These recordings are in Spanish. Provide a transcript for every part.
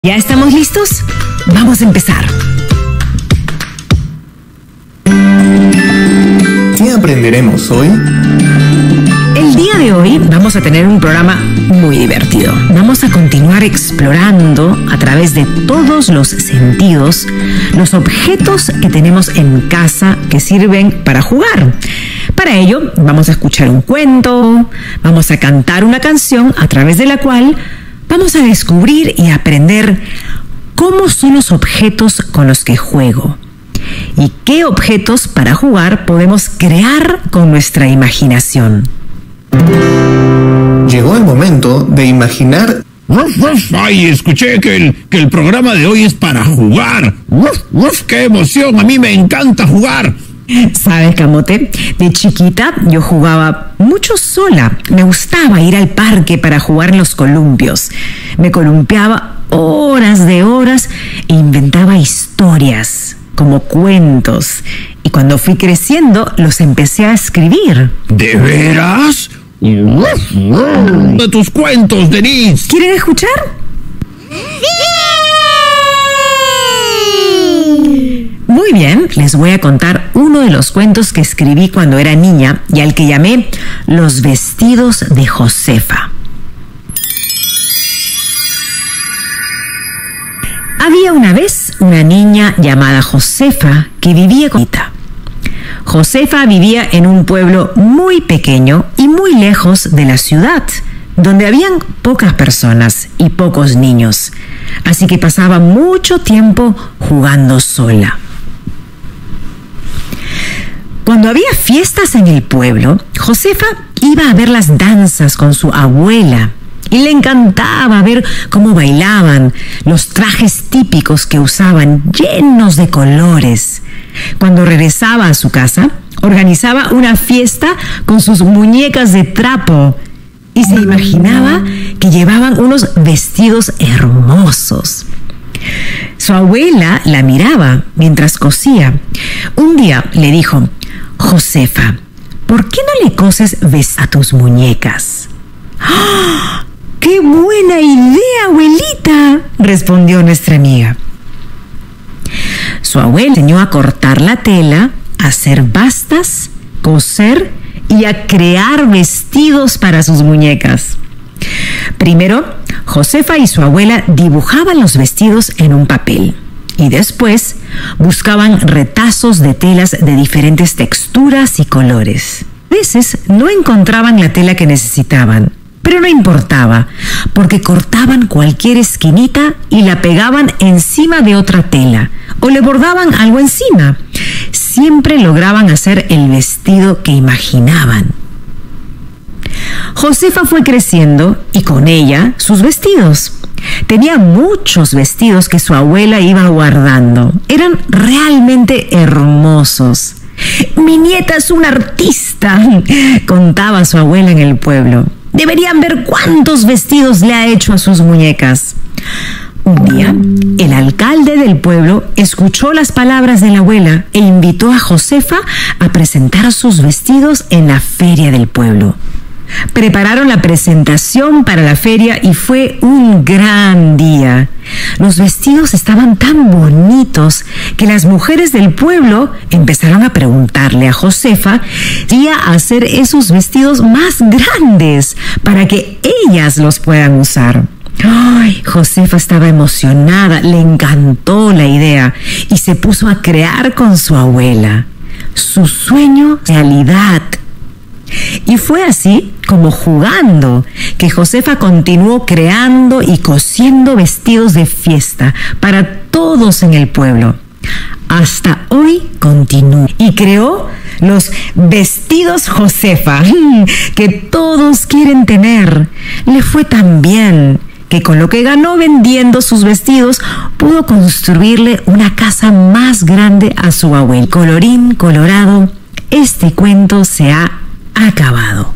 ¿Ya estamos listos? Vamos a empezar. ¿Qué aprenderemos hoy? El día de hoy vamos a tener un programa muy divertido. Vamos a continuar explorando a través de todos los sentidos los objetos que tenemos en casa que sirven para jugar. Para ello vamos a escuchar un cuento, vamos a cantar una canción a través de la cual vamos a descubrir y aprender cómo son los objetos con los que juego y qué objetos para jugar podemos crear con nuestra imaginación. Llegó el momento de imaginar. Ay, escuché que el programa de hoy es para jugar. ¡Qué emoción! A mí me encanta jugar. ¿Sabes, Camote? De chiquita yo jugaba mucho sola. Me gustaba ir al parque para jugar en los columpios. Me columpiaba horas de horas e inventaba historias, como cuentos. Y cuando fui creciendo, los empecé a escribir. ¿De veras? De tus cuentos, Denise. ¿Quieren escuchar? Muy bien, les voy a contar uno de los cuentos que escribí cuando era niña y al que llamé Los vestidos de Josefa. Había una vez una niña llamada Josefa que vivía con ella. Josefa vivía en un pueblo muy pequeño y muy lejos de la ciudad, donde habían pocas personas y pocos niños, así que pasaba mucho tiempo jugando sola. Cuando había fiestas en el pueblo, Josefa iba a ver las danzas con su abuela y le encantaba ver cómo bailaban, los trajes típicos que usaban, llenos de colores. Cuando regresaba a su casa, organizaba una fiesta con sus muñecas de trapo y se imaginaba que llevaban unos vestidos hermosos. Su abuela la miraba mientras cosía. Un día le dijo: Josefa, ¿por qué no le coses a tus muñecas? ¡Oh! ¡Qué buena idea, abuelita!, respondió nuestra amiga. Su abuela enseñó a cortar la tela, a hacer bastas, coser y a crear vestidos para sus muñecas. Primero, Josefa y su abuela dibujaban los vestidos en un papel y después buscaban retazos de telas de diferentes texturas y colores. A veces no encontraban la tela que necesitaban, pero no importaba, porque cortaban cualquier esquinita y la pegaban encima de otra tela o le bordaban algo encima. Siempre lograban hacer el vestido que imaginaban. Josefa fue creciendo y con ella sus vestidos. Tenía muchos vestidos que su abuela iba guardando. Eran realmente hermosos. Mi nieta es una artista, contaba su abuela en el pueblo. Deberían ver cuántos vestidos le ha hecho a sus muñecas. Un día, el alcalde del pueblo escuchó las palabras de la abuela e invitó a Josefa a presentar sus vestidos en la feria del pueblo. Prepararon la presentación para la feria y fue un gran día. Los vestidos estaban tan bonitos que las mujeres del pueblo empezaron a preguntarle a Josefa si iba a hacer esos vestidos más grandes para que ellas los puedan usar. Ay, Josefa estaba emocionada, le encantó la idea y se puso a crear con su abuela. Su sueño realidad. Y fue así como jugando que Josefa continuó creando y cosiendo vestidos de fiesta para todos en el pueblo. Hasta hoy continúa y creó los vestidos Josefa que todos quieren tener. Le fue tan bien que con lo que ganó vendiendo sus vestidos pudo construirle una casa más grande a su abuelo. Colorín colorado, este cuento se ha acabado.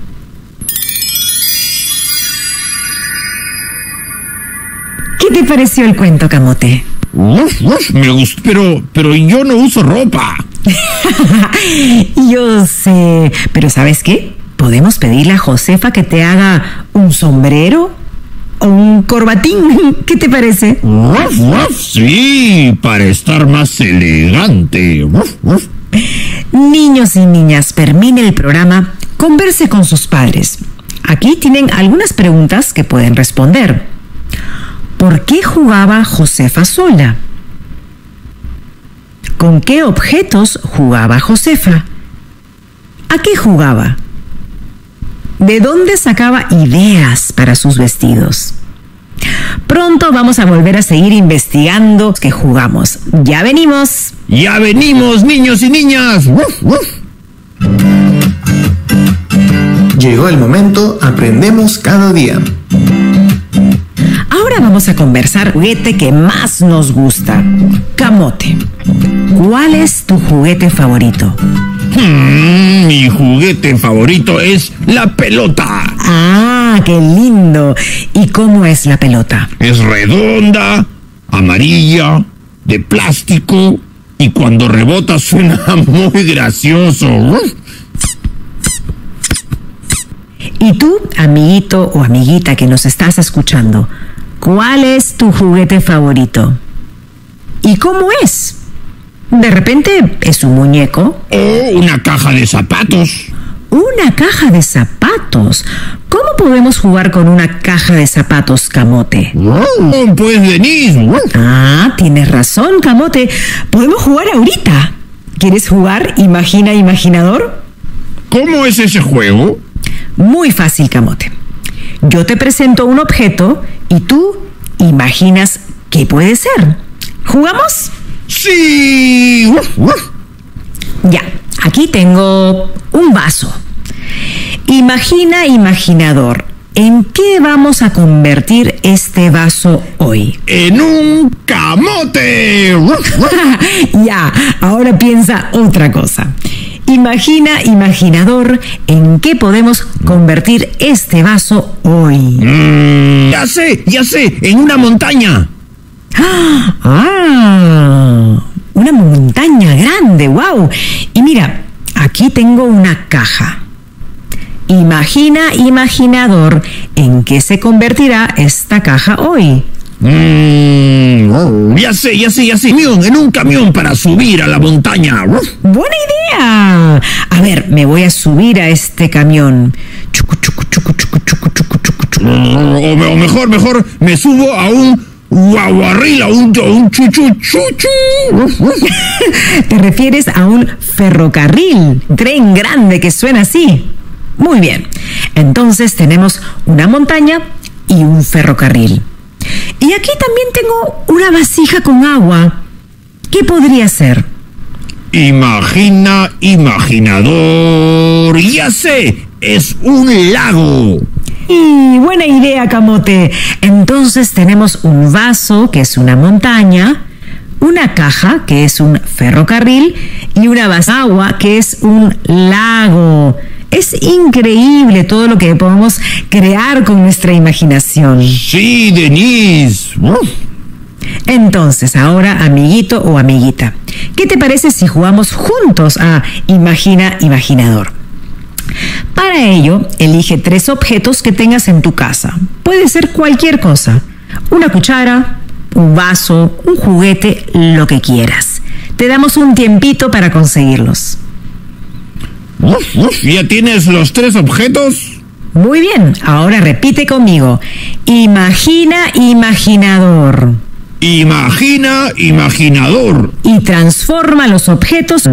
¿Qué te pareció el cuento, Camote? Me gustó, pero yo no uso ropa. Yo sé, pero ¿sabes qué? Podemos pedirle a Josefa que te haga un sombrero, o un corbatín. ¿Qué te parece? Ruff, ruff, sí, para estar más elegante. Ruff, ruff. Niños y niñas, termine el programa, converse con sus padres. Aquí tienen algunas preguntas que pueden responder. ¿Por qué jugaba Josefa sola? ¿Con qué objetos jugaba Josefa? ¿A qué jugaba? ¿De dónde sacaba ideas para sus vestidos? Pronto vamos a volver a seguir investigando qué jugamos. ¡Ya venimos! ¡Ya venimos, niños y niñas! ¡Ruff, ruff! Llegó el momento, aprendemos cada día. Ahora vamos a conversar el juguete que más nos gusta. Camote, ¿cuál es tu juguete favorito? Mi juguete favorito es la pelota. ¡Ah, qué lindo! ¿Y cómo es la pelota? Es redonda, amarilla, de plástico y cuando rebota suena muy gracioso. Y tú, amiguito o amiguita que nos estás escuchando, ¿cuál es tu juguete favorito? ¿Y cómo es? De repente es un muñeco. O una caja de zapatos. ¿Una caja de zapatos? ¿Cómo podemos jugar con una caja de zapatos, Camote? Pues Denise. Ah, tienes razón, Camote. Podemos jugar ahorita. ¿Quieres jugar Imagina Imaginador? ¿Cómo es ese juego? Muy fácil, Camote. Yo te presento un objeto y tú imaginas qué puede ser. ¿Jugamos? ¡Sí! Ya, aquí tengo un vaso. Imagina, imaginador, ¿en qué vamos a convertir este vaso hoy? ¡En un camote! Ya, ahora piensa otra cosa. Imagina, imaginador, ¿en qué podemos convertir este vaso hoy? Ya sé, en una montaña. ¡Ah! Una montaña grande, wow. Y mira, aquí tengo una caja. Imagina, imaginador, ¿en qué se convertirá esta caja hoy? Ya sé. En un camión para subir a la montaña. ¡Buena idea! A ver, me voy a subir a este camión. Chucu, chucu, chucu, chucu, chucu, chucu, chucu, chucu. O mejor, me subo a un guaguarril, a un chuchu. ¿Te refieres a un ferrocarril? Tren grande que suena así. Muy bien. Entonces tenemos una montaña y un ferrocarril. Y aquí también tengo una vasija con agua. ¿Qué podría ser? Imagina, imaginador. Ya sé, es un lago. Y buena idea, Camote. Entonces tenemos un vaso, que es una montaña, una caja, que es un ferrocarril, y una vasija de agua, que es un lago. Es increíble todo lo que podemos crear con nuestra imaginación. Sí, Denise. Entonces, ahora, amiguito o amiguita, ¿qué te parece si jugamos juntos a Imagina Imaginador? Para ello, elige 3 objetos que tengas en tu casa. Puede ser cualquier cosa. Una cuchara, un vaso, un juguete, lo que quieras. Te damos un tiempito para conseguirlos. ¿Ya tienes los 3 objetos? Muy bien, ahora repite conmigo. Imagina Imaginador. Imagina, imaginador. Y transforma los objetos.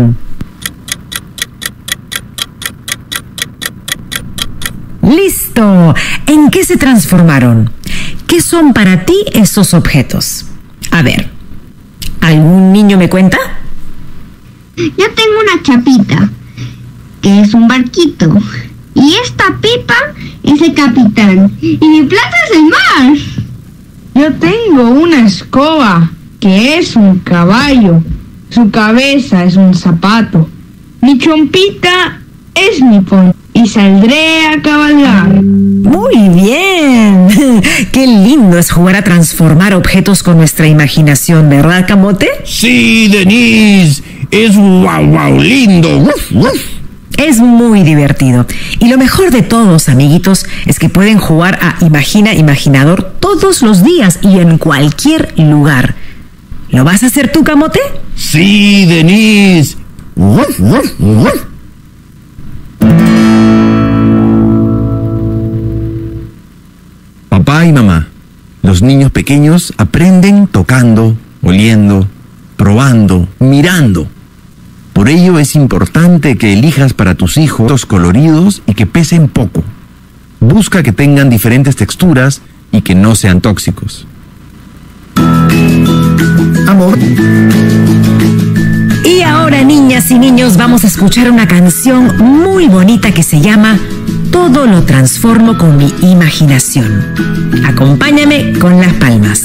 ¡Listo! ¿En qué se transformaron? ¿Qué son para ti esos objetos? A ver, ¿algún niño me cuenta? Yo tengo una chapita, que es un barquito. Y esta pipa es el capitán. Y mi plato es el mar. Yo tengo una escoba, que es un caballo. Su cabeza es un zapato. Mi chompita es mi pony. Y saldré a cabalgar. Muy bien. Qué lindo es jugar a transformar objetos con nuestra imaginación, ¿verdad, Camote? Sí, Denise. Es guau lindo. Es muy divertido. Y lo mejor de todos, amiguitos, es que pueden jugar a Imagina Imaginador todos los días y en cualquier lugar. ¿Lo vas a hacer tú, Camote? Sí, Denise. Ruf, ruf, ruf. Papá y mamá, los niños pequeños aprenden tocando, oliendo, probando, mirando. Por ello es importante que elijas para tus hijos coloridos y que pesen poco. Busca que tengan diferentes texturas y que no sean tóxicos. Amor. Y ahora, niñas y niños, vamos a escuchar una canción muy bonita que se llama Todo lo transformo con mi imaginación. Acompáñame con las palmas.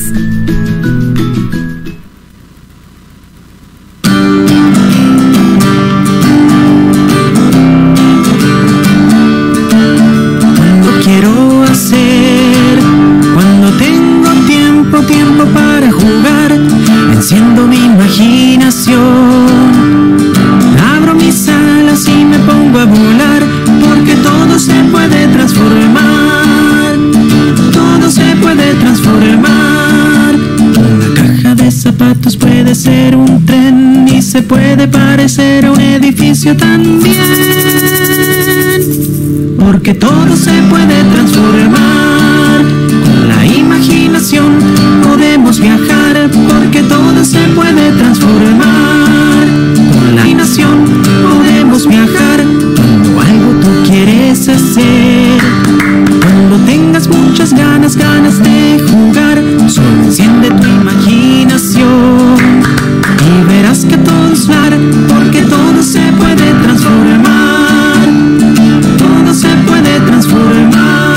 Cuando quiero hacer, cuando tengo tiempo para jugar, enciendo mi imaginación, abro mis alas y me pongo a volar, porque todo se puede transformar, todo se puede transformar. Una caja de zapatos puede ser un tren y se puede parecer a un edificio también, porque todo se puede transformar. Con la imaginación podemos viajar, porque todo se puede transformar. Con la imaginación podemos viajar. Cuando algo tú quieres hacer, cuando tengas muchas ganas de jugar, solo enciende tu imaginación y verás que todo es claro, porque todo se puede transformar, todo se puede transformar.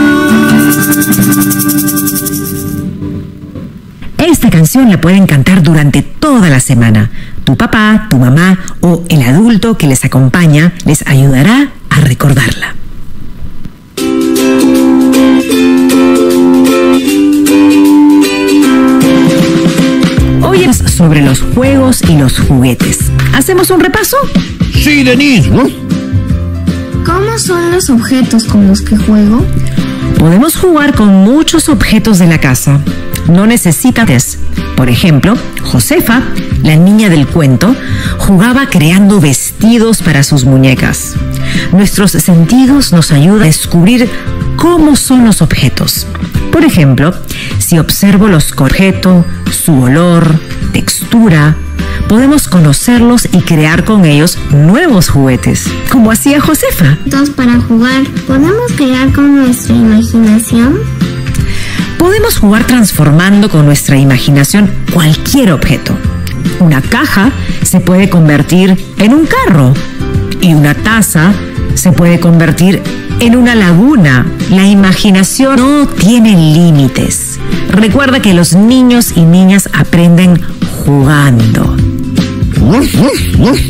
Esta canción la pueden cantar durante toda la semana. Tu papá, tu mamá o el adulto que les acompaña les ayudará a recordarla. Hoy es sobre los juegos y los juguetes. ¿Hacemos un repaso? Sí, Denise. Ruf. ¿Cómo son los objetos con los que juego? Podemos jugar con muchos objetos de la casa. No necesitas. Por ejemplo, Josefa, la niña del cuento, jugaba creando vestidos para sus muñecas. Nuestros sentidos nos ayudan a descubrir cómo son los objetos. Por ejemplo, si observo los objetos, su olor, textura, podemos conocerlos y crear con ellos nuevos juguetes, como hacía Josefa. Entonces, para jugar, ¿podemos crear con nuestra imaginación? Podemos jugar transformando con nuestra imaginación cualquier objeto. Una caja se puede convertir en un carro y una taza se puede convertir en una laguna. La imaginación no tiene límites. Recuerda que los niños y niñas aprenden jugando. Ruf, ruf, ruf.